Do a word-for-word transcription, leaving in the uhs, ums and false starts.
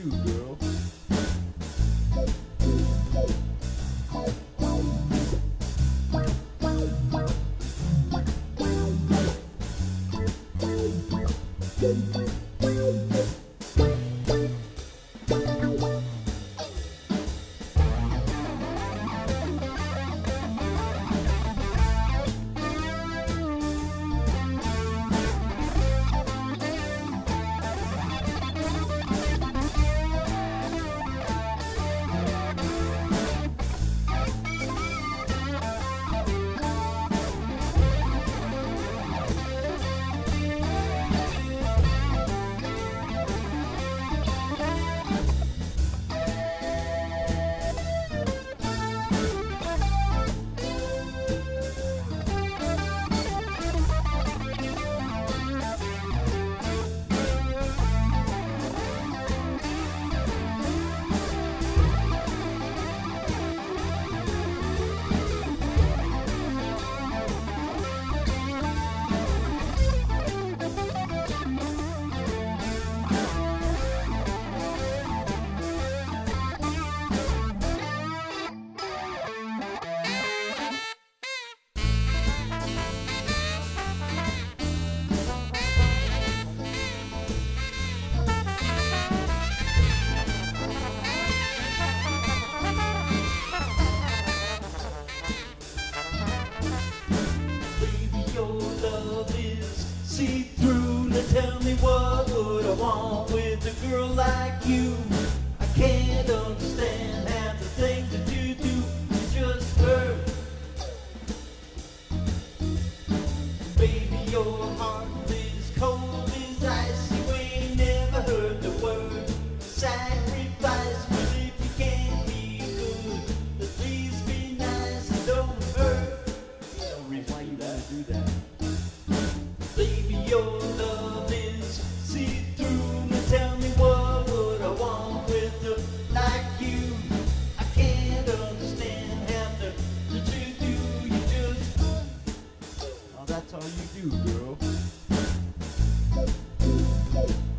do, girl. See through, now tell me what would I want with a girl like you? I can't understand half the things that you do. You just hurt. Baby, your heart is cold as ice. You ain't never heard the word sacrifice. But if you can't be good, at least be nice and don't hurt. You know, reason why you gotta do that. Baby, your love is see-through. Now tell me what would I want with a like you? I can't understand half the that you do. You just, oh, that's all you do, girl.